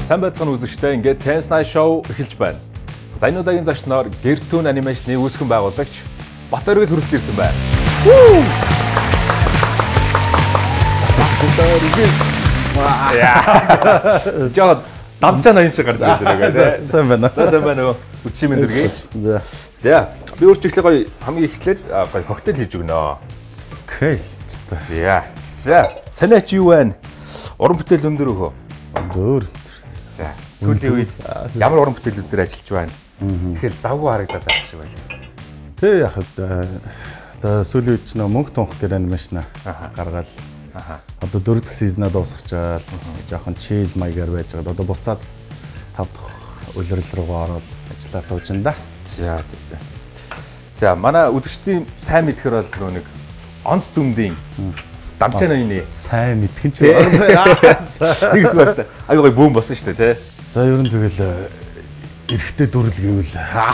сайн байцгаана үзэгчдээ ингээд Tense Night Show эхэлж байна. За энэ удаагийн зочноор Гэртүүн анимашны үүсгэн байгуулагч Батөргөл хүрэлцэн ирсэн байна. Жоод дамжаа ноён шиг гарч ирдэг байгаа тийм. Сайн байна. Сайн байна уу? Үчи минь дэргээ. За. Би өөрчлөлтөө гоё хамгийн эхлээд гоё коктейл хийж өгнө. Окей. За. Санаач юу байна? Уран бүтээл өндөр өөхөө. Дөр. За. Сүүлийн үед ямар уран бүтээлүүд дээр ажиллаж байна? Тэгэхээр завгүй харагдаад байгаа шиг байна. Тэ яг одоо сүүлийн үед ч нөө мөнгө тунх гэр анимашн гаргаад одоо 4 дахь сизнаа дуусгачаал жоохон чийл маягаар байж байгаа. Одоо буцаад 5 дахь улирал руугаа ороод ажиллаа сууж байна да. За манай үзэгчдийн сайн мэдхээр бол нэг онц дүмдийн дамжаа ноёны сайн мэдхэн ч нэгс басна. Аюу гой бөөм болсон шүү дээ, тий. За ер нь тэгэл эрэхтэй дүрл гэвэл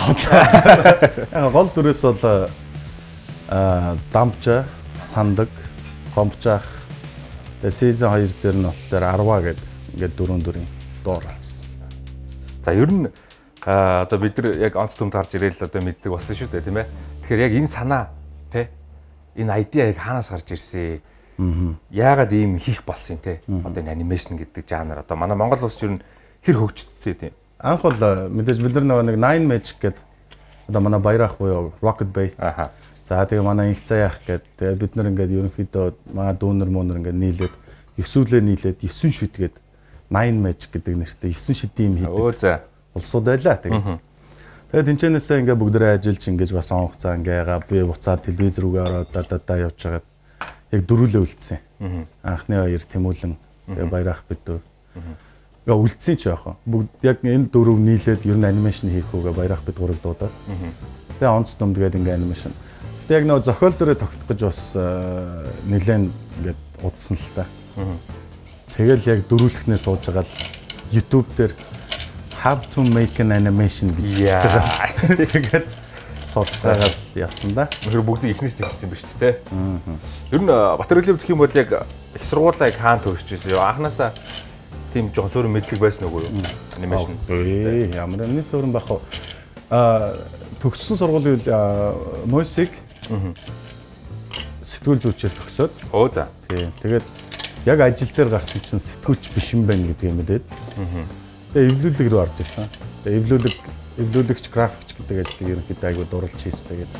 гол дүрээс бол дамжаа, сандаг, гомбчаах. Тэгээ season 2 дээр нь болохоор 10 гээд ингээд дөрөв дөрийн доор болсон. За ер нь одоо бид нар яг онц дүмд гарч ирээл одоо мэддэг болсон шүү дээ, тийм ээ. Тэгэхээр яг энэ санаа тий энэ айдиа яг хаанаас гарч ирсэн? Яагаад ийм хийх болсон те? Одоо энэ анимашн гэдэг жанр одоо манай Монгол улс ер нь хэр хөгждтэй тийм. Анх бол мэдээж бид нар нэг Nine Magic гэдэг одоо манай баяр ах буюу Rocket Bay. За тэгээ манай инх цаях гэдэг бид нар ингээд ерөнхийдөө манай дүүнер мөнөр ингээд нийлээд 9-үүлээ нийлээд 9 шүтгээд Nine Magic гэдэг нэртэй 9 шидийн юм хийдэг. Улсууд байлаа тэгээ. Тэгээд тэнцэнээсээ ингээд бүгдээрээ ажиллаж ингэж бас онгоцоо ингээгаа би буцаад телевиз рүүгээ ороод дадаа явж байгаа. Яг дөрүлээ үлдсэн. Анхны хоёр Тэмүүлэн тэгээ баяр ах бид дөө. Яа үлдсэн ч яах вэ? Бүгд яг энэ дөрөв нийлээд ер нь анимашн хийх үгээ баяр ах бид гурав дуудаад. Тэгээ онц дүмдгээд ингээ анимашн. Тэгээ яг нөө зохиол дөрөө тогтох гэж бас нэлээд ингээд удсан л та. Тэгэл яг дөрүүлэхнээ сууж байгаа л YouTube дээр how to make an animation гэж хийж байгаа. Тэгээд сурцгаагаад явсан да. Тэр бүгдийг эхнээс тэгсэн биз дээ. Ер нь Батөргөлийн гэх юм бол яг их сургуулаа яг хаан төгсөж ирсэн. Анханасаа тийм жоохон суурин мэдлэг байсан уу юу? Анимашн. Ямар нэг суурин байх вэ? Төгссөн сургуулийн үед Мойсиг сэтгүүл зүйчээр төгсөөд. За. Тийм. Тэгээд яг ажил дээр гарсан чинь сэтгүүлч биш юм байна гэдэг юм дээд. Тэгээ эвлүүлэг рүү орж ирсэн. Тэгээ эвлүүлэгч графикч гэдэг ажлыг ерөнхийдөө айгүй дурлж хийсэн гэдэг.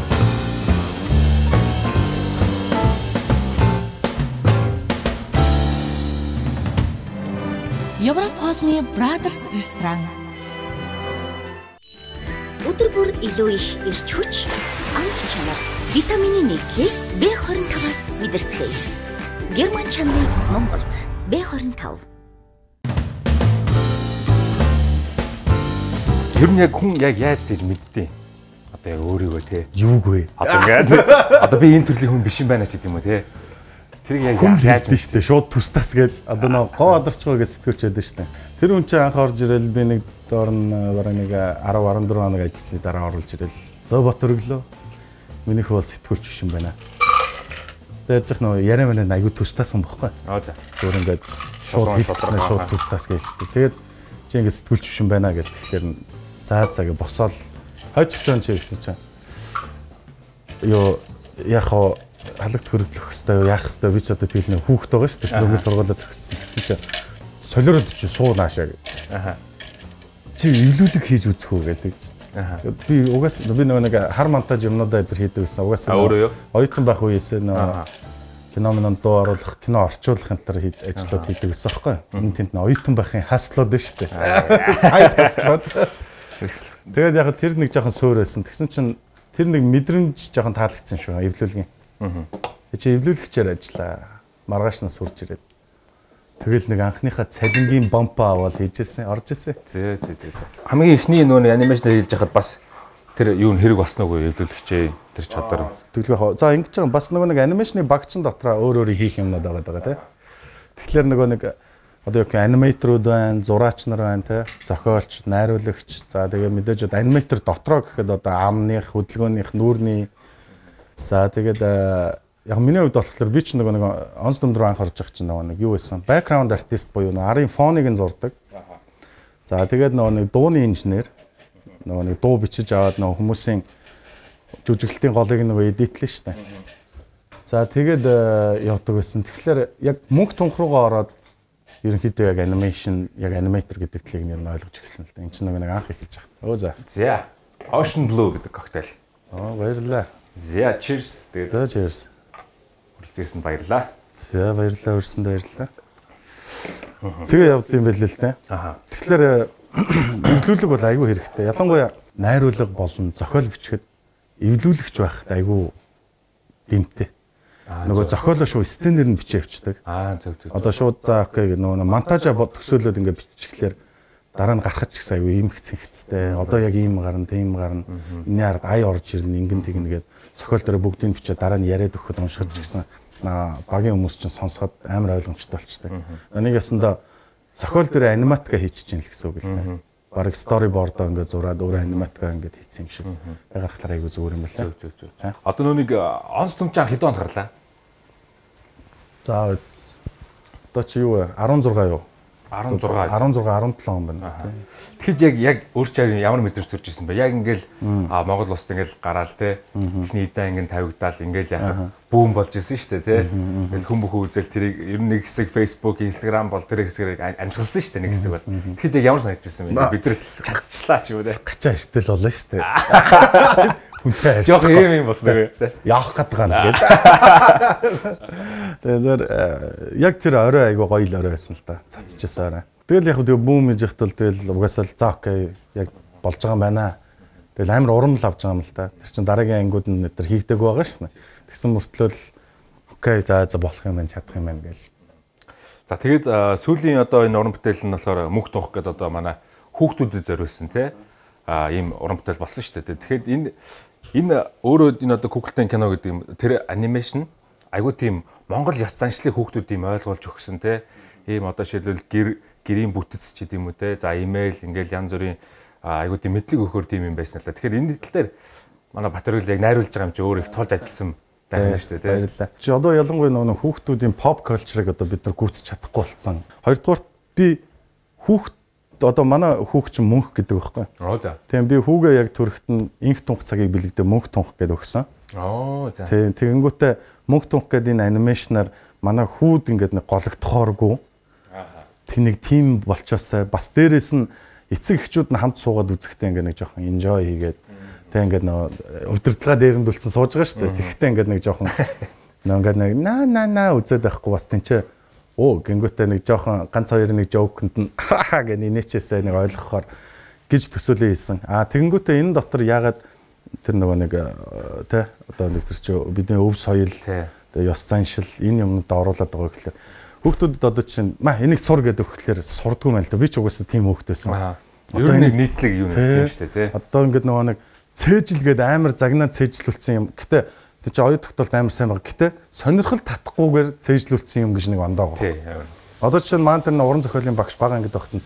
Европосны Brothers ресторан. Өдөр бүр илүү их эрч хүч, амт чанар, витамины нэгтлийг B25-аас мэдэрцгээе. Герман чанарыг Монголд B25. Ер нь яг хүн яг яаж тийж мэдтий? Одоо яг өөрийгөө те. Юугүй. Одоо ингээд одоо би энэ төрлийн хүн биш юм байна ч гэдэг юм уу те. Тэрийг яг яаж мэдтий шууд тустас гээл одоо нэг гоо адарчгаа гэж сэтгүүлч байдаг штэ. Тэр хүн чинь анх орж ирэл би нэг доор нь бараг нэг 10 14 хоног ажилласны дараа оруулж ирэл. Зөө Батөргөлөө. Минийх бол сэтгүүлч биш юм байна. Тэгээд яг нөө яриа мэнэ аягүй тустас юм баггүй. За. Зүгээр ингээд шууд хэлчихсэн шууд тустас гэлчтэй. Тэгээд чи ингээд сэтгүүлч биш юм байна гэл. Тэгэхээр заа гэ босоод хойчих ч чи гэсэн чинь. Йоо яг хоо халагт хөрөглөх хэвээр юу яах хэвээр би ч одоо тэгэл нэг хүүхэд байгаа шүү дээ. Нөгөө сургуулаад төгссөн гэсэн чинь солиороод чи суу наашаа гэ. Чи эвлүүлэг хийж үзэх үү гэлдэг чи. Би угаас би нэг хар монтаж юмнуудаа өдр хийдэг гэсэн. Угаас оюутан байх үеэс нөө киномын дуу оруулах, кино орчуулах энэ төр ажлууд хийдэг гэсэн байхгүй. Энэ тэнд оюутан байхын хаслууд дээ шүү дээ. Сайд хаслууд. Тэгээд яг тэр нэг жоохон сөөрөөсөн. Тэгсэн чинь тэр нэг мэдрэмж жоохон таалагдсан шүү эвлүүлгийн. Чи эвлүүлэгчээр ажиллаа. Маргаашнаас сурж ирээд. Тэгэл нэг анхныхаа цалингийн бомпа аваад хийжсэн, орж ирсэн. Зөө. Хамгийн эхний нөгөө анимашн хийж байхад бас тэр юу хэрэг басна уу эвлүүлэгчээ тэр чадвар. Тэглэх яг за ингэж байгаа бас нөгөө нэг анимашны багчин дотроо өөр хийх юмнууд байгаа тий. Тэгэхээр нөгөө нэг одоо яг аниматоруд байна, зураач нар байна тий, зохиолч, найруулагч. За тэгээ мэдээж аниматор дотроо гэхэд одоо амных, хөдөлгөөнийх, нүүрний. За тэгээд яг миний хувьд болохоор би ч нэг онц дүмд рүү анх орж байгаа чинь нэг юу байсан. Background artist буюу арын фоныг нь зурдаг. За тэгээд нэг дууны инженер нэг дуу бичиж аваад хүмүүсийн жүжиглэлтийн голыг эдитлэн шүү дээ. За тэгээд явдаг байсан. Тэгэхээр яг мөнх тунх руугаа ороод ерөнхийдөө яг анимашн, яг аниматор гэдэг талыг нэр нь ойлгож эхэлсэн л дээ. Энд чинь нэг анх эхэлж байгаа. Өө за. За. Ocean Blue гэдэг коктейл. Баярлалаа. За, cheers. Тэгээд cheers. Хүрэлцээрсэнд баярлалаа. За, баярлалаа, өрсөнд баярлалаа. Тэгээ явд юм байл л дээ. Тэгэхээр эвлүүлэг бол айгүй хэрэгтэй. Ялангуяа найруулга болон зохиол бичгэд эвлүүлэгч байхад айгүй дэмтэй. Нөгөө зохиолоо шууд сценээр нь бичиж авчдаг. Зөв. Одоо шууд за окей нөгөө монтажа төсөөлөд ингээд бичихлээр дараа нь гарахч гэсэн айгүй ийм хэцэнхцтэй. Одоо яг ийм гарна, тийм гарна. Энийн ард ай орж ирнэ, ингэн тэгнэгээд зохиол дээр бүгдийг бичиж дараа нь яриад өгөхөд уншихад ч гэсэн багийн хүмүүс чинь сонсоход амар ойлгомжтой болчтой. Нэг ясандаа зохиол дээр аниматика хийчих чинь л гэсэн үг л дээ. Бараг storyboard-оо ингээд зураад өөрөө аниматика ингээд хийсэн юм шиг. Гаргахлаар айгүй зүгээр юм байна. Зөв. Одоо нүг онц төмчаан хэдэн онд гарлаа? За одоо чи юу вэ? 16 юу? 16 17 он байна. Тэгэхээр яг өөр чаар ямар мэдрэмж төрж ирсэн бэ? Яг ингээл Монгол улсад ингээл гараал те. Эхний идэ ингээд тавигдаал ингээл яхаа бүүн болж исэн шүү дээ те. Ингээл хүн бүхэн үзэл тэрийг ер нь нэг хэсэг Facebook, Instagram бол тэр хэсгийг амьсгалсан шүү дээ нэг хэсэг бол. Тэгэхээр яг ямар санагдаж ирсэн бэ? Бид нар чадчихлаа ч юм уу те. Гачаа штэл болоо шүү дээ. Хүнтэй хайр. Жог юм болсон те. Явах гэдэг гал гээд. Тэгээд яг тэр орой айгу гоё л орой байсан л та. Цацчихсан орой. Тэгэл яг тэгээ бүүм хийж ихтэл тэгэл угаасаа л за окей яг болж байгаа юм байна. Тэгэл амар урам л авч байгаа юм л та. Тэр чин дараагийн ангууд нь тэр хийгдэг байгаа шнэ. Тэгсэн мөртлөө окей за болох юм байна, чадах юм байна гээл. За тэгээд сүүлийн одоо энэ уран бүтээл нь болохоор мөнх тунх гэдэг одоо манай хүүхдүүдэд зориулсан те. Ийм уран бүтээл болсон шүү дээ. Тэгэхээр энэ өөрөө энэ одоо Google-тэй кино гэдэг юм тэр анимашн айгуу тийм Монгол ёс заншлыг хүүхдүүд ийм ойлгуулж өгсөн те. Ийм одоо шилбэл гэрийн бүтэц ч гэдэг юм уу те. За имэйл ингээл янз бүрийн айгуу тийм мэдлэг өгөхөр тийм юм байсан л да. Тэгэхээр энэ тал дээр манай Батөргөл яг найруулж байгаа юм чи өөр их тулж ажилласан байна шүү дээ те. Баярлалаа. Чи одоо ялангуяа нөгөө хүүхдүүдийн pop culture-ыг одоо бид нар гүйцэж чадахгүй болсон. Хоёрдугаарт би хүүхд одоо манай хүүхд чинь мөнх гэдэг байхгүй. За. Тийм би хүүгээ яг төрөхт нь инх тунх цагийг бэлэгдээ мөнх тунх гэдээ өгсөн. За. Тийм тэгэнгүүтээ мөнх тунх гэдэг энэ анимашнаар манай хүүд ингээд нэг гологдохооргүй. Тэг нэг тим болчоосаа бас дээрэс нь эцэг эхчүүд нь хамт суугаад үзэхдээ ингээд нэг жоохон enjoy хийгээд тэг ингээд нөгөө удирдлагаа дээрэмдүүлсэн сууж байгаа шүү дээ. Тэгэхдээ ингээд нэг жоохон ингээд нэг наа үзээд байхгүй бас тэнцээ гингүүтээ нэг жоохон ганц хоёр нэг жоокнд нь гэх инээчээсээ нэг ойлгохоор гэж төсөөлөө хийсэн. Тэгэнгүүтээ энэ дотор яагаад тэр нөгөө нэг тэ одоо нэг тэр чи бидний өв соёл тэгээ ёс заншил энэ юмд оруулаад байгаа гэхэлээ хүүхдүүдэд одоо чинь энийг сур гэдэг өгөхлөөр сурдгүй мэн л да. Би ч угаасаа тийм хүүхд байсан. Одоо нэг нийтлэг юу нэг юм шүү дээ тэ. Одоо ингээд нөгөө нэг цээжилгээд амар загнаа цээжлүүлсэн юм. Гэтэ тэр чи оюу тогтолт амар сайн байгаа. Гэтэ сонирхол татахгүйгээр цээжлүүлсэн юм гэж нэг ондоо байгаа. Одоо чинь маань тэр уран зохиолын багш бага ингээд багт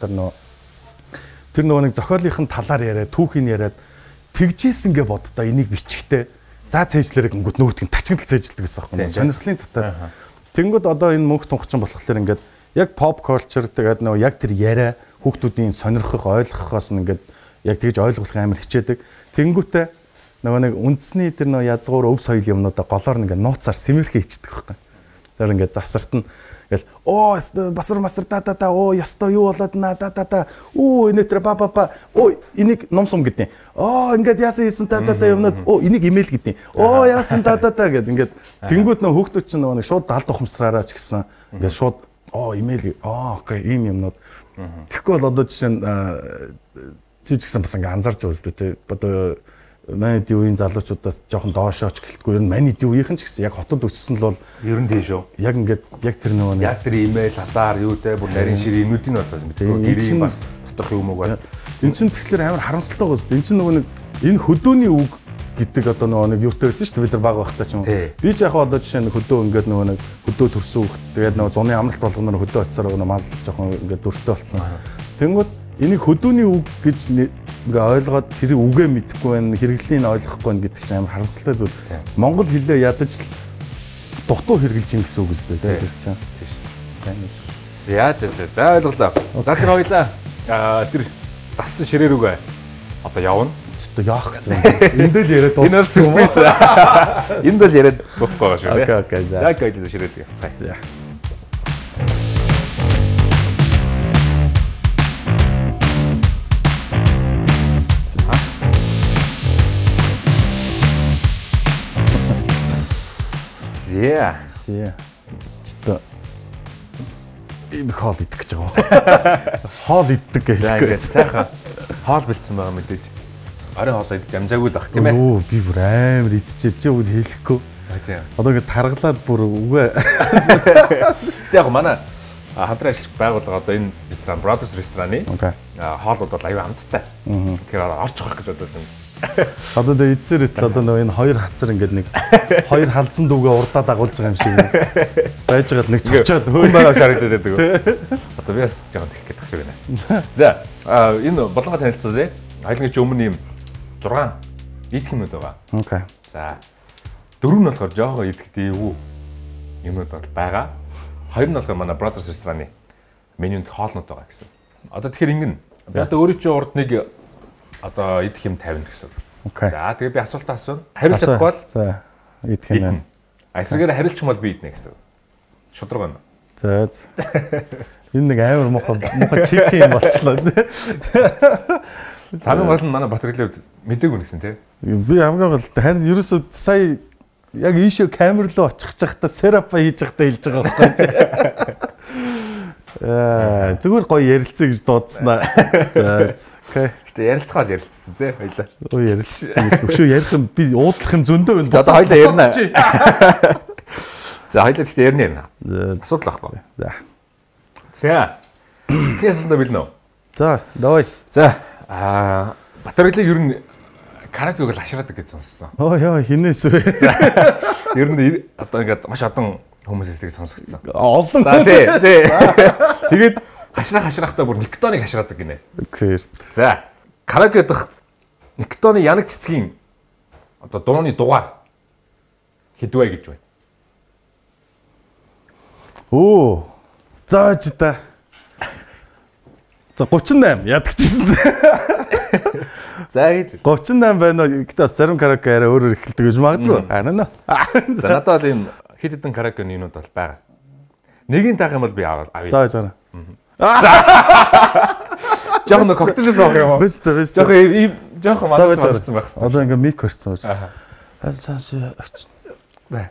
тэр нөгөө нэг зохиолынхын талаар яриад түүхийн яриад тэгжээсэн гэ боддоо энийг бичихтэй. За цээжлэрэг гингүүд нөгөөдг нь тачигдл цээжилдэг гэсэн юм байна. Сонирхлын татаар. Тэнгүүд одоо энэ мөнх тунхчин болохоор ингээд яг pop culture тэгээд нөгөө яг тэр яриа хүүхдүүдийн сонирхох ойлгохоос нь ингээд яг тэгж ойлгох амар хичээдэг. Тэнгүүтээ нөгөө нэг үндэсний тэр нөгөө язгуур өв соёл юмнуудаа голоор ингээд нууцаар сэмэрхий хийчихдэг байхгүй. Тэр ингээд засарт нь ингээл басар масар та ёстой юу болоод наа та инэтэр ба энийг номсом гэдэг. Ингээд яасан хийсэн та юмнууд энийг имэйл гэдэг. Яасан та гэд ингээд тэнгууд нөө хүүхдүүд чинь нөгөө шууд далд ухамсараараа ч гэсэн ингээд шууд имэйл окей ийм юмнууд. Тэгэхгүй бол одоо жишээ нь чи ч гэсэн бас ингээд анзарч үзлээ те. Одоо манайд үеийн залуучуудаас жоохон доошооч гэлтгүй ер нь манайд үеийнхэн ч гэсэн яг хотод өссөн л бол ер нь тийш үү. Яг ингээд яг тэр нөгөө яг тэр имэйл хазаар юу те бүр нарийн ширээ юмнууд нь болоо мэдээ. Гэрийн бас доторх юм уу байна. Энд чинь тэгэхээр амар харамсалтай гоос. Энд чинь нөгөө нэг энэ хөдөөний үг гэдэг одоо нөгөө нэг юутай байсан шүү дээ бид нар баг байхдаа ч юм уу. Би ч яг одоо жишээ нь хөдөө ингээд нөгөө нэг хөдөө төрсөн үг тэгээд нөгөө зуны амралт болгоноор хөдөө очисоор нөгөө мал жоохон ингээд дүртэй болцсон. Тэнгүүд энийг хөдөөний үг гэж ингээ ойлгоод тэр үгээ мэдэхгүй байна, хэрэглэлийг ойлгохгүй байна гэдэг чинь амар харамсалтай зүйл. Монгол хэлээ ядаж л дутуу хэрэгжилж ин гэсэн үг үстэй тэр чинь. За ойлголоо. За тэр хоёлаа тэр зассан ширээ рүүгээ одоо явна. Өстө яах гэж байна. Энд л яриад дууссан юм уу? Энд л яриад дуусахгүй шүү дээ. Окей. За гээд ширээ явцгаая. Зя. Чөтө. Энэ хоол идэх гэж байгаа. Хоол иддэг гэж. Сайхан хоол бэлдсэн байгаа мэдээж. Орой хоол идэж амжаагүй л бах тийм ээ. Өө би бүр амар идчихээ чи үл хэлэхгүй. Тийм. Одоо ингэ таргалаад бүр үгүй. Тэг яг манай хамтран ажиллах байгууллага одоо энэ ресторан Brothers рестораны хоолууд бол аюу хамттай. Тэгэхээр орчих байх гэж бодож байна. Одоо дэ эцээр одоо нөгөө энэ хоёр хацар ингээд нэг хоёр халдсан дүүгээ урдаа дагуулж байгаа юм шиг байж байгаа л нэг цочоод хүн байгаа шарагдаад байдаг. Одоо би бас жоохон тэгэх гээд тахшгүй байна. За энэ болонго танилцуулъя тий. Айлгын чи өмнө юм 6 идэх юмнууд байгаа. Окей. За 4 нь болохоор жоохон идэхтэй юу юмнууд байгаа. 2 нь болохоор манай Brothers рестораны менюнд хоолнууд байгаа гэсэн. Одоо тэгэхээр ингэн би одоо өөрөө чи урд нэг одоо идэх юм тавина гэсэн. За тэгээ би асуултаа асууна. Хариулж чадахгүй бол за идэх юм байна. Эсрэгээр хариулчих юм бол би иднэ гэсэн. Шудраг байна. За. Энэ нэг амар муухай чикен юм болчлоо. Цааны гол нь манай Батралын үед мдэггүй нэгсэн тий. Би хамгийн гол харин ерөөсөө сая яг ийшээ камер руу очих чахта серапа хийж захта хэлж байгаа байхгүй. Зүгээр гоё ярилцъя гэж дуудснаа. За. Окей. Гэтэ ярилцгаад ярилцсан тий хоёлаа. Өө ярилцсан гэж өшөө ярих юм би уудлах юм зөндөө байна. Одоо хоёлаа ярина. За хоёлаа гэхдээ ярина. Асуудал байхгүй. За. За. Кэсэлдэ билнэ үү? За, давай. За. Батралыг ер нь караокег л ашираадаг гэж сонссон. Оо яа хинээс вэ? За. Ер нь одоо ингээд маш олон хүмүүсээс тийг сонсогдсон. Олон. За тий. Тэгээд хашраахтаа бүр Никтоныг хашраадаг гинэ. Окей. За. Караоке дах Никтоны янаг цэцгийн одоо дууны дугаар хэдвэ гэж байна. Оо. Зааж та. За 38 яадаг чийсэн. За хэд 38 байна уу? Гэтэ бас зарим караоке арай өөрөөр эхэлдэг гэж магадгүй. Харин. За надад ийм хэд хэдэн караокены юмуд бол байгаа. Нэгийг таах юм бол би авъя. Зааж байна. Жохон коктейлээс авах юм уу? Бэстэ. Жохон мандаж болсон байх хэрэгтэй. Одоо ингээ мик барьсан уу? Хайлсаас агч. Бай.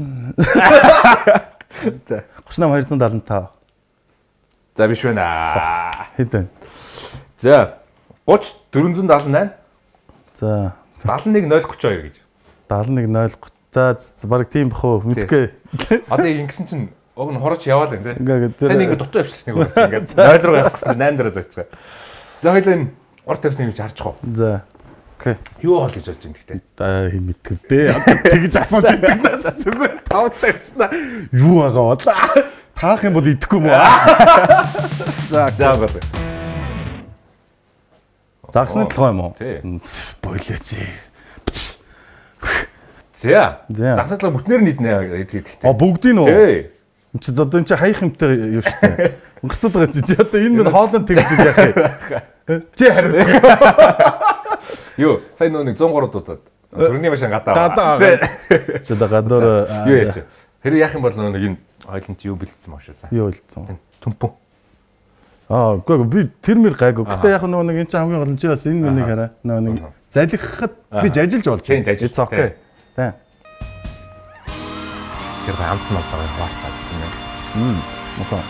За 38275. За биш байна. Хэд байна? За 30 478. За 71032 гэж. 71030. За баг тийм бах уу? Мэдгүй. Одоо ингэсэн чинь уг нь хурууч яваал юм тий. Ингээ тэр нэг дутуу явчихсан нэг урд ингээ 0 руу явах гэсэн 8 дээр зочих. За хоёул энэ урд тавьсан юм чи харчих уу? За. Окей. Юу бол гэж болж байна гэхдээ. За хэм мэдгэвдээ. Тэгж асууж идэг нас зүгээр тав тавьснаа. Юу байгаа бол таах юм бол идэхгүй мүү. За гол. Загсны толгой юм уу? Бойлооч. За. Загсны толгой бүтнээр нь иднэ гэдэгтэй. Бүгдийг нь үү? Тий. Чи одоо энэ чи хаях юмтай юу штэ. Өнгөртөд байгаа чи одоо энэ минь хоолнд тэгдэг яах юм. Чи хариуц. Юу, сайн нэг 103 дуудаад төрний машин гадаа. Чи одоо гадуур юу яач. Тэр яах юм бол нэг энэ ойлонч юу бэлдсэн маа шүү. За. Юу бэлдсэн? Төмпөн. Үгүй би тэр мэр гайгүй. Гэтэ яг нэг энэ чинь хамгийн гол нь чи бас энэ миний хараа. Нэг залгихад би жажилж болж байна. Тийм жажилж. Окей. Тэ. Тэр хамт нь байгаа хаатай юм. Окей.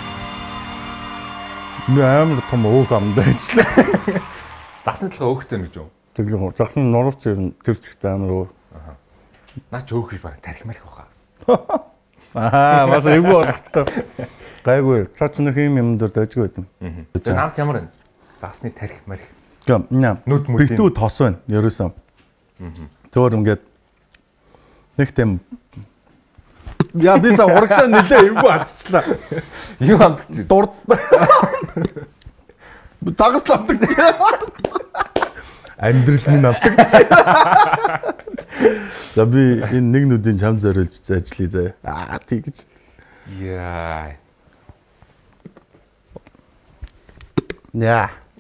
Нэмэр том өөх амдаа ичлээ. Засны толгой өөхтэй гэж юу? Тэглэн засны нурууч тэр чигт амар өөр. Наа ч өөх гэж баг тарих марих баха. Бас эвгүй болтой. Гайгүй. Цаач нэг юм дээр дайжгүй байт юм. Тэр хамт ямар вэ? Засны тарих марих. Нүд битүү тос байна. Ерөөсөө. Төөр ингээд нэг тийм яа бисаа урагшаа нилээ эвгүй хацчлаа. Юу хандчих. Дурд. Тагаславдаг. Амьдрал минь авдаг. За би энэ нэг нүдийн чам зориулж ажиллая заа. Тэгэж. Яа. Яа.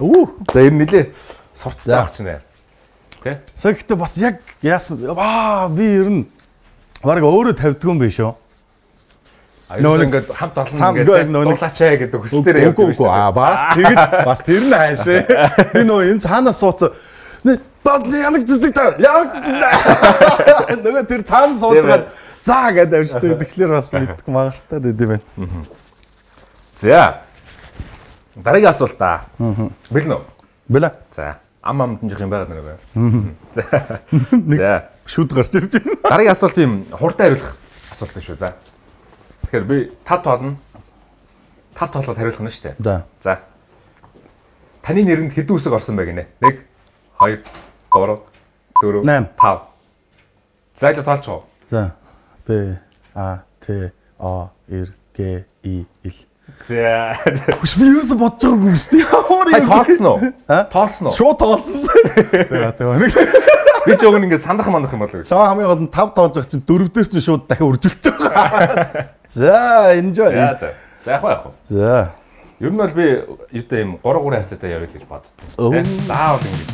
За ер нь нэлээ сурцтай авч нэ. Тэ? Гэхдээ бас яг яасан би ер нь бараг өөрөө тавьдгүй юм биш үү? Нөө ингээд хамт олон ингээд дуулаачаа гэдэг хүсэлтээр явдаг шүү дээ. Бас тэр нь хаашаа. Би нөө энэ цаанаас сууцсан. Бод яг зүзэг таа. Нөгөө тэр цаанаас суужгаад заа гэдэг авчтай. Тэгэхээр бас мэддэг магадaltaй дээ байна. За. Дараагийн асуулт та. Бэлнэ үү? Бэлээ. За. Амд нь жих юм байгаад нэг. За. Шүд гарч ирж байна. Дараагийн асуулт юм хурдан хариулах асуулт шүү. За. Тэгэхээр би тав тоолно. Тав тоолоод хариулах нь шүү дээ. За. Таны нэрэнд хэдэн үсэг орсон бэ гинэ? 1 2 3 4 5. За илүү тоолч уу? За. Б А Т А Р Г И Л. За. Хүч би юусэн бодож байгаагүй юм шүү дээ. Тоолсон уу? Тоолсон уу? Шууд тоолсон. Тэгээ. Би ч өгн ингээд сандах мандах юм болов уу? Чаа хамгийн гол нь 5 тоолж байгаа чинь 4 дээр чинь шууд дахин үржүүлж байгаа. За, enjoy. За яг. За. Ер нь бол би юутай юм 3 хацаатай явъя гэж боддоо. Заавал ингэж.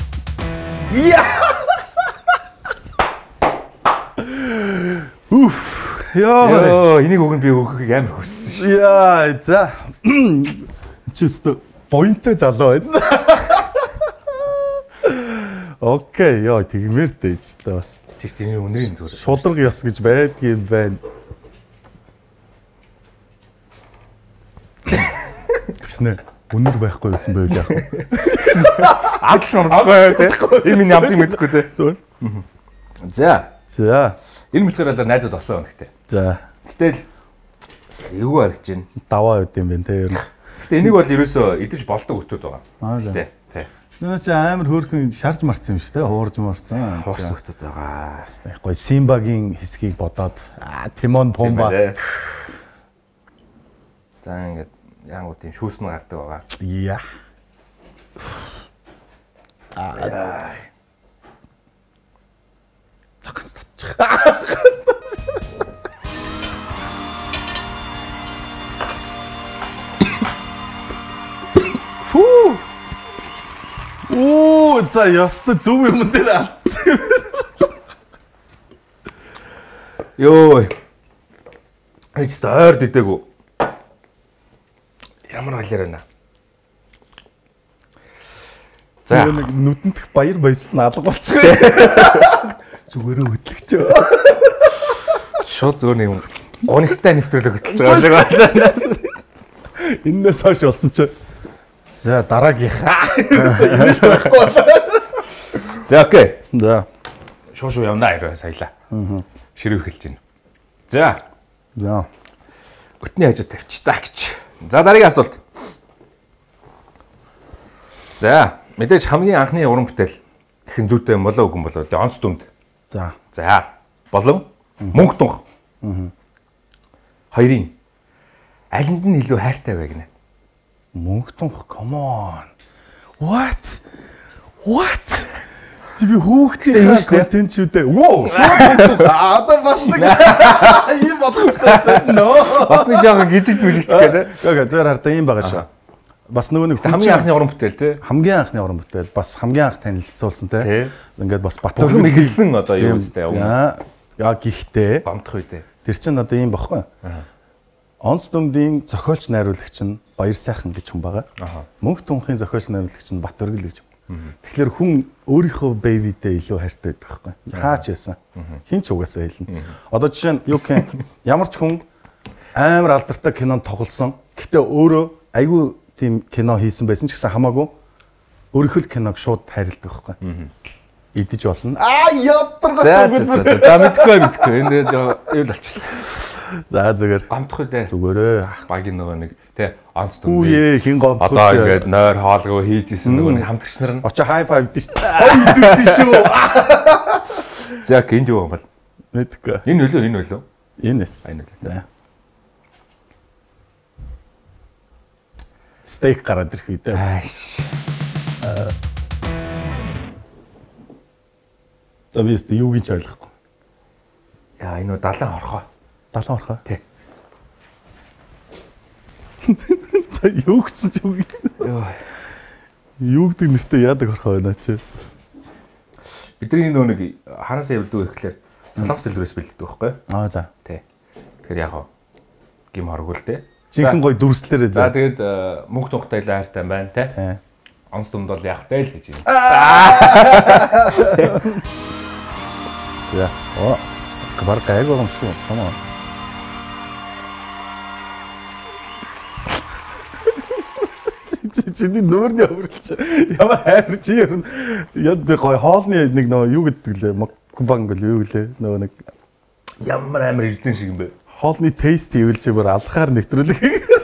Яа, энийг өгн би өгөхийг амар хүссэн шүү. Яа, за. Чи өстө поинттэй залуу байна. Окей, яа, тэгмээр дээ ч та бас. Тэний өнрийн зүгээр. Шудраг ёс гэж байдгийн байна. Тэснэ өнөр байхгүй байсан байл яах вэ? Адлын орхгүй тий. Энэ миний амтыг мэдэхгүй тий. Зүгээр. За. Энэ мэтгээр бол найзууд болсон үнэхтэй. За. Гэтэл эвгүй харагч байна. Даваа үт юм байна тий ер нь. Гэтэ энийг бол ерөөсөө идэж болдог хөтөд байгаа. Тий. Нөөс амар хөөрхөн шарж марцсан юм шүү дээ. Хуурж марцсан. Хуурсан хөтөд байгаа. Гоё Симбагийн хэсгийг бодоод Тимон Помба. За ингээд яангууд тийм шүүснэ гардаг байгаа. Яа. Цагаас татчих. Хүү. За яста зүв юм дээр алдсан. Йоо. Эцэст ойр дидэгүү. Ямар галер байна. За нэг нүдэнтх баяр баясна алга болчих. Зүгээрээ хөдлөгчөө. Шууд зүгээр нэг гонигтай нэвтрүүлэг хөтлөж байгаа шиг байна. Эннээс хойш болсон чи. За дараагийнхаа. За окей. За. Шууд явна ирээ саялаа. Ширүү эхэлж байна. За. За. Өтний хажууд тавьчих гэж. За дараагийн асуулт. За мэдээж хамгийн анхны уран бүтээл ихэн зүйтэй юм болоо үгүй юм болоо. Тэгээ онц дүмд. За болон мөнгө тунх. Хоёрын алинд нь илүү хайртай вэ гинэ? Мөнгө тунх, come on. What? Чи би хүүхдийн контент шүү дээ. Воо. Одоо бас нэг юм бодчихсон. Нөө. Бас нэг жоохон гжигд мүлэгдэх гэдэг. Яга зөвөр хартаа юм байгаа шүү. Бас нөгөө нэг хамгийн анхны уран бүтээл тий. Хамгийн анхны уран бүтээл бас хамгийн анх танилцуулсан тий. Ингээд бас Батөрг мэгэлсэн одоо юу үстэй. Яа гихтээ. Гомдох үедээ. Тэр чинь одоо юм багхгүй. Онц дүмдийн зохиолч найруулагч нь Баяр сайхан гэж хүн байгаа. Мөнх тунхын зохиолч найруулагч нь Батөрг л гэж. Тэгэхээр хүн өөрийнхөө бэбидээ илүү хайртай байдаг байхгүй. Хаач яасан. Хин ч угаасаа хэлнэ. Одоо жишээ нь юу гэх ямар ч хүн амар алдартай кинонд тоглосон. Гэтэ өөрөө айгүй тийм кино хийсэн байсан ч гэсэн хамаагүй өөрийнхөө киног шууд хайрладаг байхгүй. Идэж болно. Ядаргатай. За мэдхгүй. Энд юу л болчихлоо. За зүгээр. Гомдох үү? Зүгээрээ. Багийн нөгөө нэг тий онц дүн. Үе хин гомдох. Одоо ингээд нойр хоолгоо хийж исэн нөгөө нэг хамтрагч нар нь. Очоо хай файв дэж шүү. Хой идсэн шүү. За гинж юу юм бол? Мэдхгүй. Энэ өлөө. Энэс. Энэ өлөө. Стейк гараад ирэх үедээ. За би өстө юу гэж ойлгохгүй. Яа энэ далайн хорхоо. Далайн хорхоо. Тий. За юу гэсэн ч үг. Йоо. Юу гэдэг нэртэй яадаг орхоо байна чи. Бидний нөө нэг хаанаас явддаг вэ гэхээр солонгос дэлгүүрээс бэлддэг байхгүй юу? Аа за. Тий. Тэгэхээр яг гим хоргуул те. Жинхэнэ гоё дүрслээрээ за. За тэгээд мөнх тухтай лайртай байна те. Онц дүмд бол яхтай л гэж юм. За. Оо. Гар гайг юм шүү. Тамаа. Чиний нүүрний өвөрлч ямар хайр чи ер нь яд гоё хоолны нэг нөө юу гэдэг лээ мукбанг л юу гэлээ нөгөө нэг ямар амар эрдэн шиг юм бэ хоолны тест ивэл чи бүр алхахаар нэвтрүүлэх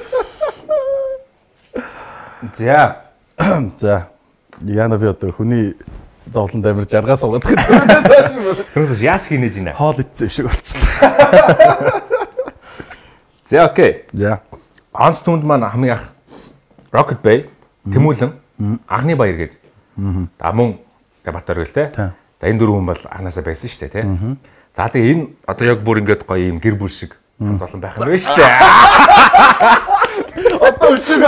за яна би одоо хүний зовлонд амар жаргаа суугаад гэдэг тэрнээс яас хийнэж байна хоол идсэн шиг болчихлоо за окей за онц түнд маань хамгийн ах Rocket Bay Тэмүүлэн Агны баяр гээд. Мөн Батбаяр гэл те. За энэ дөрвөн хүн бол анханасаа байсан шүү дээ те. За тэгээ энэ одоо яг бүр ингээд гоё юм гэр бүл шиг хамт олон байх нь байна шүү дээ. Одоо шиг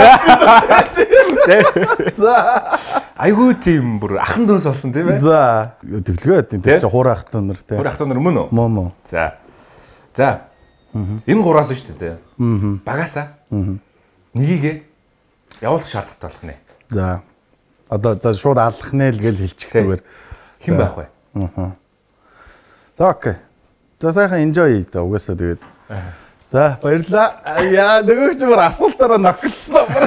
ачиж. За. Айгуу тийм бүр ахан дүүс болсон тийм ээ. За. Тэглэгээ тийм чи хуурай ахтан нар те. Хуурай ахтан нар мөн үү? Мөн. За. За. Энэ гураас шүү дээ те. Багасаа. Нёгийг явуулах шаардлагатай болох нэ. За. Одоо за шууд аллах нэ л гэж хэлчих зүгээр. Хэн байх вэ? За окей. За сайхан enjoy дээ угаасаа тэгээд. За баярлаа. Яа нөгөөч бүр асуултаараа ногтлсон юм.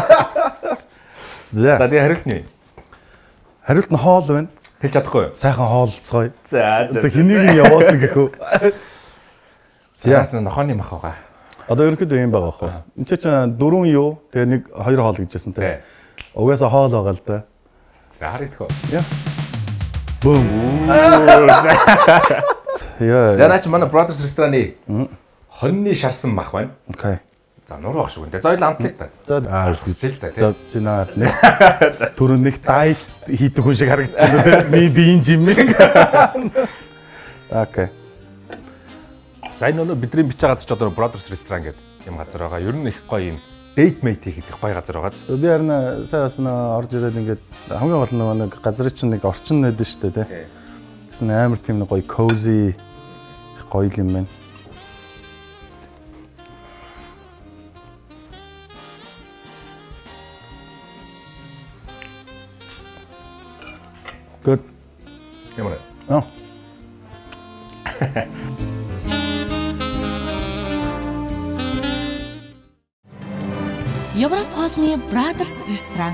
За. За тэгээ хариулт нь. Хариулт нь хоол байна. Хэлж чадахгүй юу? Сайхан хоолцгоё. За. Одоо хэнийг нь явуулна гэхүү. За нохооны мах байгаа. Одоо ерөнхийдөө юм байгаа хөө. Энд чинь дөрвөн юу? Тэгээ нэг хоёр хоол гэжсэн те. Угаасаа хоол байгаа л да. За харагдах уу? Яа. Бум. Яа. За наач манай Brothers рестораны хоньны шарсан мах байна. Окей. За нур багш үгүй. За ойлаа амтлаа та. За хэлээ та тий. За чинаар нэг түрүүн нэг дайт хийдэг хүн шиг харагдчихна те. Би биеийн жимэг. Окей. За энэ нөгөө бидний бичиж байгаа ч одоо Brothers ресторан гэдэг юм газар байгаа. Ер нь их гоё юм date mate хийх гоё газар байгаа. Би харин саяас орж ирээд ингээд хамгийн гол нэг газрын чинь нэг орчин нэдэн штэ тий. Гэсэн амар тийм нэг гоё cozy гоё юм байна. Good. Ямар. Аа. Европ хоолны Brothers ресторан.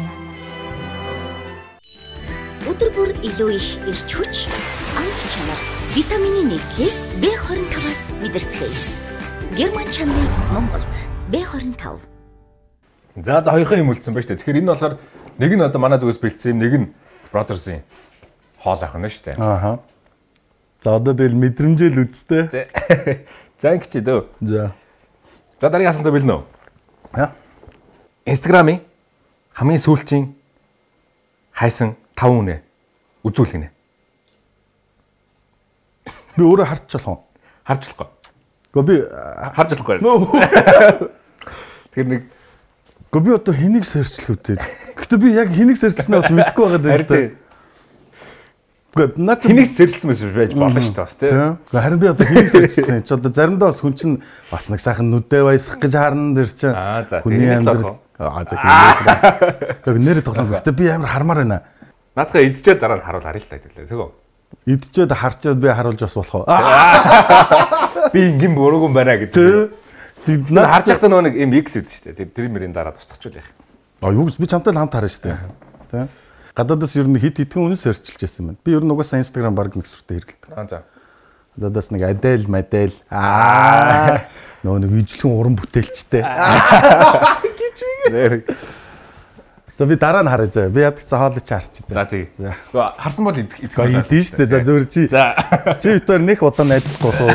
Өдөр бүр илүү их эрч хүч, амт чанар, витамины нэгтлийг B25-аас мэдэрцгээе. Герман чанарыг Монголд B25. За одоо хоёрхан юм үлдсэн ба штэ. Тэгэхээр энэ болохоор нэг нь одоо манай зүгээс бэлдсэн юм, нэг нь Brothers-ийн хоол ах нь штэ. Ааха. За одоо тэгэл мэдрэмжэл үзтээ. За ингэчээ дөө. За. За дараагийн асуултаа бэлнэ үү? Яа. Instagram-ийн хамгийн сүүлчийн хайсан 5 үнэ үзүүлэх нэ. Би өөрөө харч болох уу? Харж болохгүй. Гэхдээ би харж болохгүй. Тэр нэг гэхдээ би одоо хэнийг сэрчлэх үтэй. Гэхдээ би яг хэнийг сэрчлснээ бас мэдэхгүй байгаа даа. Гэхдээ наад хэнийг сэрчлсэн байж болно шүү дээ бас тийм. Харин би одоо хэнийг сэрчлсэн чи одоо заримдаа бас хүн чинь бас нэг сайхан нүдээ баясгах гэж харна дэр чинь. Хүний амьдрал за хэнийг. Гэхдээ нэрээ тоглоом. Гэхдээ би амар хармаар байна. Наадхаа идчихэд дараа нь харуул харъя л та хэлээ тэгөө. Идчихэд харчаад би харуулж бас болох уу? Би ингэм буруугүй байна гэдэг. Наад харж байхдаа нөгөө нэг юм X гэдэг шүү дээ. Тэр мөрийн дараа тусдагчул яах. Юу гэж би чамтай л хамт харна шүү дээ. Тэ. Гадаадас ер нь хит хитгэн үнс сэрчилж байсан байна. Би ер нь угаасаа Instagram баг миксүртэй хэрэглэдэг. За. Гадаадас нэг Adele, Madele. Нөгөө нэг ижлэгэн уран бүтээлчтэй. Гэж би. За би дараа нь харъя заа. Би ядгцаа хоолой чи харчих. За тий. Гэхдээ харсан бол идэх идэх шүү дээ. За зөөр чи. За. Чи битээр нэг удаан ажиллахгүй хөө.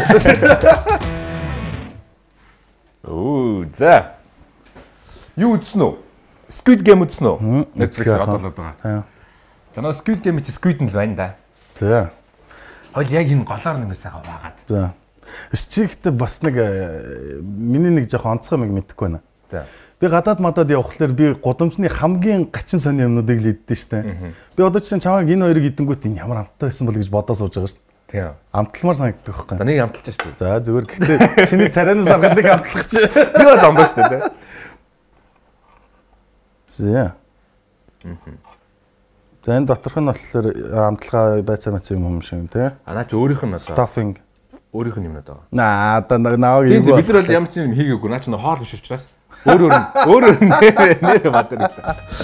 Оо, за. Юу үзсэн үү? Squid Game үзсэн үү? Netflix-ээр одоолоод байгаа. За нөө Squid Game чи Squid нь л байна да. За. Хойл яг энэ голоор нэг сайхан угаагаад. За. Чи ихтэй бас нэг миний нэг жоохон онцгой юм мэдэхгүй байна. За. Би гадаад мадад явхлаар би гудамжны хамгийн гачин сони юмнуудыг л иддэн штэ. Би одоо чинь чамайг энэ хоёрыг идэнгүүт энэ ямар амттай байсан бол гэж бодоо сууж байгаа штэ. Тийм. Амталмаар санагддаг байхгүй. За нэг амталж штэ. За зүгээр гэхдээ чиний царайнаас аваад нэг амтлах чи. Би бол амбаа штэ тий. За. За энэ доторх нь болохоор амталгаа байцаа мац юм шиг тий. Наа чи өөрийнх нь одоо stuffing өөрийнх нь юмнууд байгаа. Наа нааг юм. Бид нар бол ямар ч юм хийгээгүй. Наа чи хоол биш учраас өөр нэр бадар.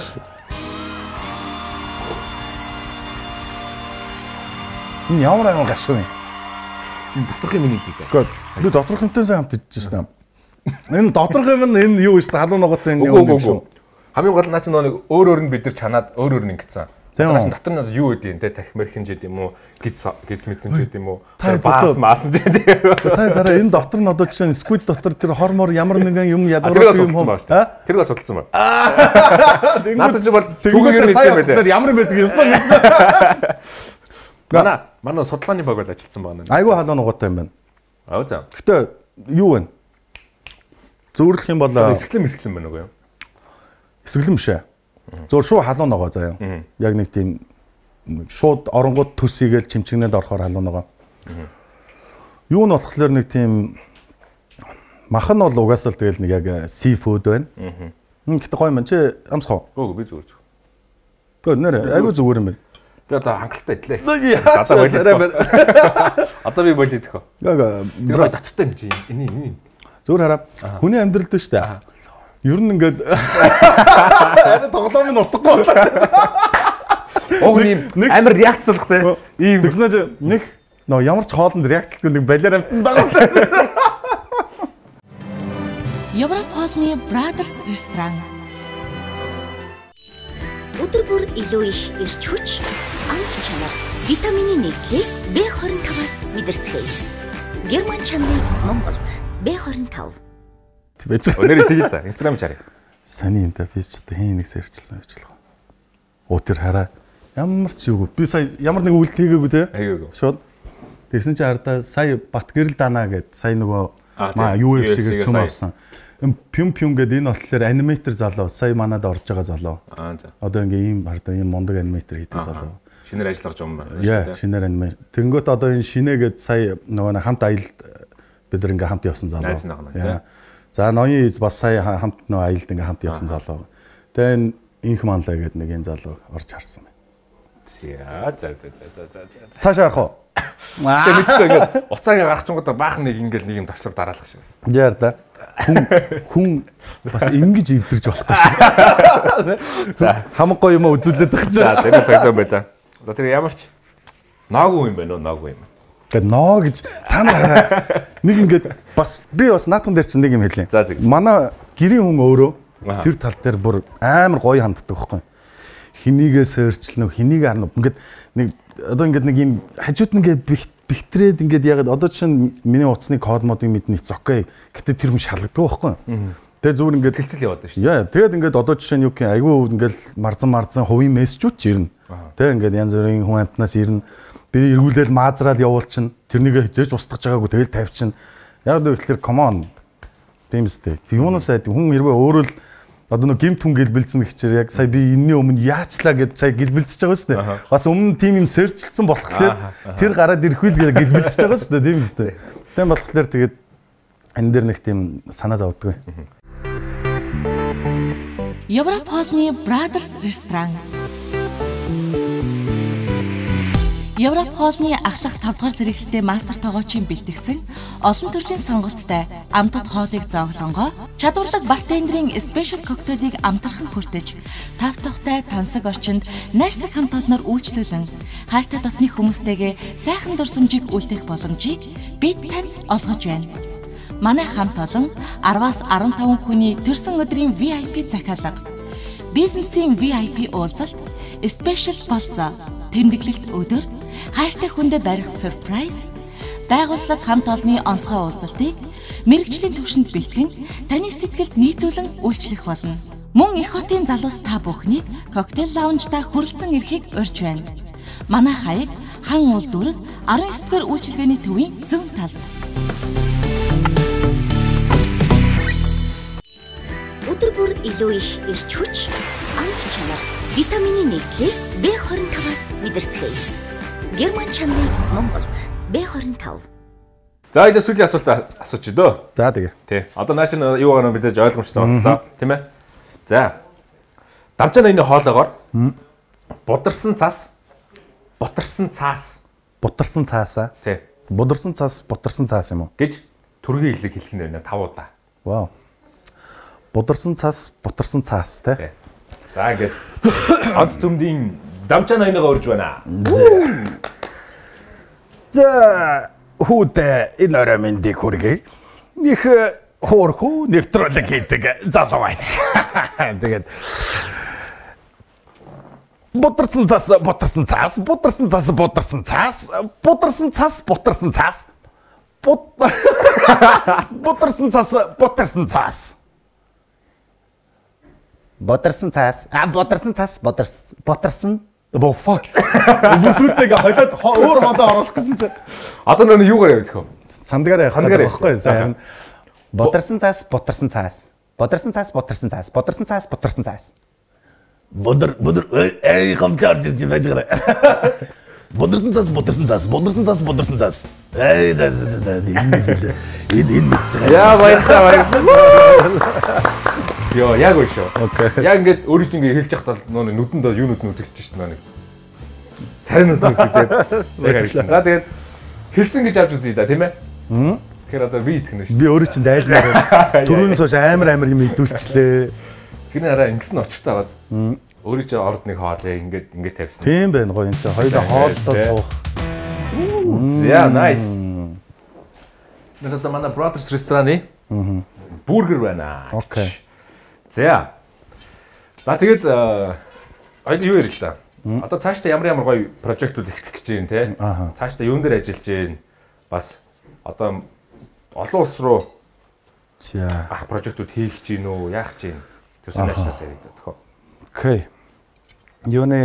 Энэ ямар гашгүй юм. Чин доторх юм нэг хийдэг. Гэхдээ би доторх юмтай сайн хамт идэж байна. Энэ доторх юм энэ юу вэ? Халуун ногоотой энэ юм шүү. Хамгийн гол наа чи нэг өөр нь бид нар чанаад өөр нь ингэсэн. Тэрнээс дотор нь юу гэдэг юм те тарих мэрхэн ч гэдэм үү гиз мэдсэн ч гэдэм үү баас маасан ч гэдэм. Та дараа энэ дотор нь одоо жишээ нь squid дотор тэр хормор ямар нэгэн юм ядгардаг юм уу? Тэрийг бас судалсан байна. Надад ч бол түүгээр мэдсэн байлээ. Ямар юм байдаг юм бэ? Манай судалгааны баг бол ажилласан байна. Айгүй халуун ногоотой юм байна. Аа за. Гэтэ юу вэ? Зөөрлөх юм бол эсгэлэн байна уу юу? Эсгэлэн биш ээ. Зөөр шууд халуун ногоо заяа. Яг нэг тийм шууд оронгууд төсийгээл чимчгнээд орохоор халуун ногоо. Юу нь болохоор нэг тийм мах нь бол угаасаа л тэгэл нэг яг seafood байна. Гэтэ гоё юм чи амсах уу? Үгүй би зүгээр. Гэхдээ нэр айгүй зүгээр юм байна. Би одоо хангалттай идлээ. Одоо би болид идэх үү? Яг таттай гэж энэ. Зүгээр хараа. Хүний амьдрал дээ шүү дээ. Ер нь ингээд тоглоом нь утгагүй болоо. Оо ийм амар реакцлах те. Ийм тэгснэ нэг ямар ч хоолнд реакцлгүй нэг балиар амтан дагуулсан. Европ хоолны Brothers ресторан. Өдөр бүр илүү их эрч хүч, амт чанар, витамины нэгтлийг B25-аас мэдэрцгээе. Герман чанарыг Монголд B25. Тэгэж. Өнөөдөр тэгээд та Instagram чарыг. Саний энэ би ч одоо хэн нэгс ярьчихсан гэж болох. Оо тэр хараа ямар ч юу. Би сая ямар нэг үйлдэл хийгээгүй те. Хийгээгүй. Шууд. Тэгсэн чи хараа сая Батгэрэл Дана гэд сая нөгөө UFC-гээс цөм авсан. Пюм гэдэг энэ болохоор аниматор залуу. Сая манад орж байгаа залуу. За. Одоо ингээ ийм хардаа ийм мундаг аниматор хийдэг залуу. Шинээр ажиллаж байгаа юм байна. Яа, шинээр аниматор. Тэнгөт одоо энэ шинээгээд сая нөгөө хамт аялалд бид нар ингээ хамт явсан залуу. За ноён бас сая хамт нөгөө аялалд ингээ хамт явсан залуу. Тэгээ инх манлаа гэдэг нэг энэ залуу орж харсан байна. За. Цаашаа харах уу? Тэгээ мэдгүй ингээ уцаагаа гаргachгуудаа баахан нэг ингээл нэг юм товчлор дараалах шиг байна. Яар да. Хүн бас ингэж ивдэрж болохгүй шүү. Хамаг гоё юм үзүүлээд байгаа ч. За тэр тоглоом байлаа. Одоо тэр ямар ч наагүй юм байна уу? Наагүй юм. Тэгээ ноо гэж та нар нэг ингээд бас би бас наатан дээр чинь нэг юм хэлээ. За тэг. Манай гэрийн хүн өөрөө тэр тал дээр бүр амар гоё ханддаг байхгүй. Хинийгээ сойрчлно, хэнийг харна. Ингээд нэг одоо ингээд нэг юм хажууд нэгээ бихтрээд ингээд ягаад одоо чинь миний утасны код модыг мэднэ зокей. Гэтэ тэр хүн шалгаддаг байхгүй. Тэгээ зүгээр ингээд хэлцэл яваад байна шүү. Яа, тэгээд ингээд одоо жишээ нь юу гэх юм айгүй ингээд марзан хувийн мессежүүд ч ирнэ. Тэгээ ингээд янз бүрийн хүн амтнаас ирнэ. Би эргүүлээл маазраад явуулчихна. Тэрнийгээ хизээж устгаж байгаагүй тэгэл тавьчихна. Яг гэвэл come on. Тэмстэй. Юунаас айд хүн хэрвээ өөрөө л одоо нэг гимт хүн гэлбэлцэн гэхчээр яг сая би энэний өмнө яачлаа гэд сая гэлбэлцэж байгаа шүү дээ. Бас өмнө тим юм сэрчилсэн болохоор тэр гараад ирэхгүй л гэлбэлцэж байгаа шүү дээ. Тийм шүү дээ. Тийм болохоор тэгээд энэ дэр нэг тийм санаа зовдгоо. Европ хоолны Brothers ресторан. Европ хоолны ахлах 5 дугаар зэрэглэлтэй мастер тоогоочийн бэлтгэсэн олон төрлийн сонголттой амтд хоолыг зоглонгоо чадварлаг бартендерийн спешиал коктейлийг амтархан хүртэж тав тухтай тансаг орчинд найрсаг хамт олноор үйлчлүүлэн хайртай дотны хүмүүстэйгээ сайхан дурсамжийг үлдээх боломжийг бид танд олгож байна. Манай хамт олон 10-аас 15 хүний төрсөн өдрийн VIP захиалга, бизнесийн VIP уулзалт, спешиал болцоо, тэмдэглэлт өдөр, хайртай хүндээ барих surprise, байгууллага хамт олонны онцгой уулзалтыг мэрэгжлийн түвшинд бэлтгэн таны сэтгэлд нийцүүлэн үйлчлэх болно. Мөн их хотын залуус та бүхнийг коктейл лаунжта хүрэлцэн ирэхийг урьж байна. Манай хаяг хан уул дүрэг 19-р үйлчилгээний төвийн зүүн талд. Өдөр бүр илүү их ирч хүч, амт чанар, витамины нийтлийг B25-аас мэдэрцгээе. Герман чанарыг Монголд B25. За энэ сүүлийн асуулт асууч дөө. За тэгээ. Тий. Одоо наач нь юу гэнэ мэдээж ойлгомжтой боллоо, тийм ээ. За. Давчаа ноёны хоолоогоор бударсан цаас Тий. Бударсан цаас, бутарсан цаас юм уу? гэж түргийн хэллэг хэлэх нь байна 5 удаа. Вау. Бударсан цаас, бутарсан цаас тий. За ингээд онц төмдийн давчаа ноёныгоо урьж байна. За хүүдээ энэ орой мэндийг хүргэе. Них хоорхоо нэвтрүүлэг хийдэг залуу байна. Тэгээд бударсан цаас, бударсан цаас. Бударсан цаас, бударсан цаас. Бударсан цаас, бударсан цаас. Бударсан цаас. Бударсан цаас. Боо fuck. Бүсгүйтэйг хойлоод өөр хоолоо оруулах гэсэн чинь. Одоо нөө юугаар явах вэ? Сандгаар явах байхгүй юу? Сайн. Бударсан цаас. Бодор эй гомчаар жирж байж гараа. Бодорсон цаас. Эй за энэ Яа баярлалаа. Йоо яг үгүй шүү. Окей. Яг ингээд өөрөө чинь ингээд хэлж яхад нөө нүдэнд юу нүд үзэгдэж шít нөө нэг. Царин нүд үзэгдээд яг харагдсан. За тэгээд хэлсэн гэж авч үзье да тийм ээ. Тэгэхээр одоо би итгэнэ шүү. Би өөрөө чинь дайлмаар түрүүнээс хойш амар юм идүүлчлээ. Тэрний араа ингэсэн очиртай байгааз. Өөрөө чинь орд нэг хоолой ингээд тавьсан. Тийм байна гоё энэ чинь хоёулаа хоолдоо суух. За nice. Нэг одоо манай Brothers рестораны бургер байна. Окей. За. За тэгээд юу ярил л да. Одоо цаашдаа ямар гоё прожектууд эхлэх гэж байна те. Цаашдаа юун дээр ажиллаж байна. Бас одоо олон улс руу ах прожектууд хийх гэж байна уу, яах гэж байна. Тэр санаачлаас яригдаад тохоо. Окей. Юуны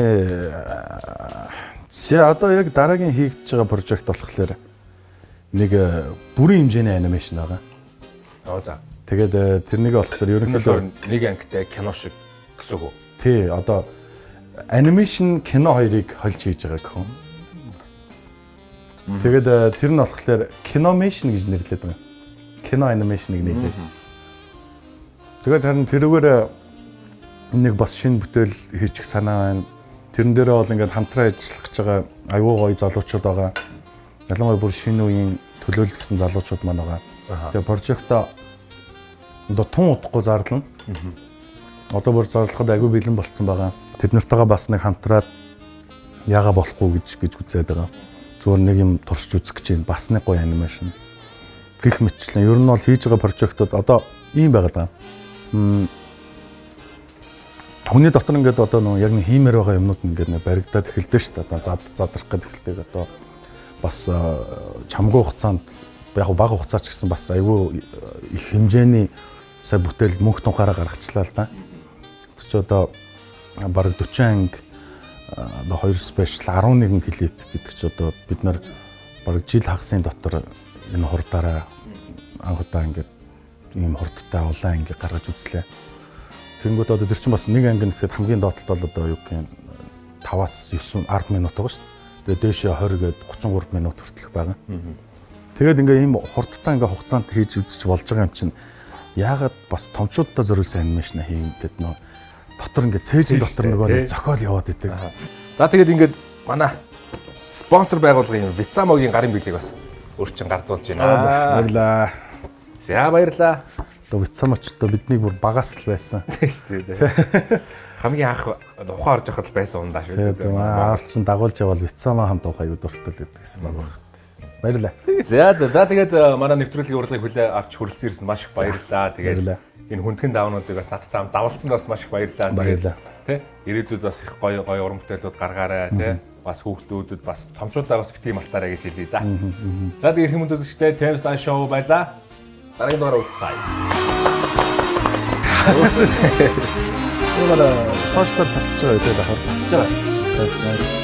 одоо яг дараагийн хийгдэж байгаа прожект болохоор нэг бүрийн хэмжээний анимашн байгаа. За. Тэгээд тэрнийг болохоор ерөнхийдөө нэг ангитай кино шиг гэсэн үг үү? Тий, одоо анимашн кино хоёрыг холж хийж байгаа гэх юм. Тэгээд тэр нь болохоор киномашн гэж нэрлэдэг байна. Кино анимашныг нэрлэдэг. Тэгээд харин тэрүүгээр нэг бас шинэ бүтээл хийчих санаа байна. Тэрэн дээрээ бол ингээд хамтран ажиллах гэж байгаа аюу гоё залуучууд байгаа. Ялангуяа бүр шинэ үеийн төлөөлөгдсөн залуучууд маань байгаа. Тэгээд прожектоо одоо тун удахгүй зарлана. Одоо бүр зарлахад аюу бэлэн болцсон байгаа. Тэд нартайгаа бас нэг хамтраад яага болохгүй гэж үзээд байгаа. Зүгээр нэг юм туршиж үзэх гэж байна. Бас нэг гоё анимашн. Гэх мэтчлэн ер нь бол хийж байгаа прожектууд одоо ийм байгаа даа. Хүний дотор ингээд одоо яг нэг хиймээр байгаа юмнууд ингээд баригдаад эхэлдэг шүү дээ. Одоо задрах гэдэг эхэлдэг. Одоо бас чамгүй хугацаанд яг бага хугацаа ч гэсэн бас айгүй их хэмжээний сая бүтээл мөнх тунхаараа гаргачлаа л да. Тэр чи одоо бараг 40 анги одоо 2 спешиал 11 клип гэдэг чи одоо бид нар бараг жил хагасын дотор энэ хурдаараа анхудаа ингээд ийм хурдтай улаан анги гаргаж үзлээ. Тэнгүүд одоо тэр чинь бас нэг анги нэхэд хамгийн доотлолт бол одоо юу гэх юм 5-аас 9 10 минут байгаа шүү дээ. Тэгээ дээшээ 20 гээд 33 минут хүртэлх байгаа. Тэгээд ингээ ийм хурдтай ингээ хугацаанд хийж үзэж болж байгаа юм чинь яагаад бас томчуудтай зориулсан анимашн хийм гэдэг нөө дотор ингээ цээжин дотор нөгөө нэг зохиол яваад идэг. За тэгээд ингээд манай спонсор байгууллагын Вицамогийн гарын билег бас өөрчн гардуулж байна. Баярлаа. За баярлаа. Вицамочтой биднийг бүр багаас л байсан. Тийм шүү дээ. Хамгийн анх ухаан орж явахад байсан ундаа шүү дээ. Аав чинь дагуулж явал Вицамаа хамт ухаа юу дуртай л гэдэгсэн баг. Баярлалаа. За тэгээд манай нэвтрүүлгийн урлагийг хүлээ авч хүрэлцэн ирсэн маш их баярлалаа. Тэгээд энэ хүндхэн давнуудыг бас надтай хамт давалцсанд бас маш их баярлалаа. Баярлалаа. Тэ ирээдүйд бас их гоё уран бүтээлүүд гаргаарай тэ. Бас хүүхдүүдэд бас томчуудаа бас битгий мартаарай гэж хэлье да. За тэгээд ирэх хүмүүстээ Thames Line Show байлаа. Дараагийн дугаар уулзъя. Яагаад сошиал цацж байгаа гэдэг цацж байгаа.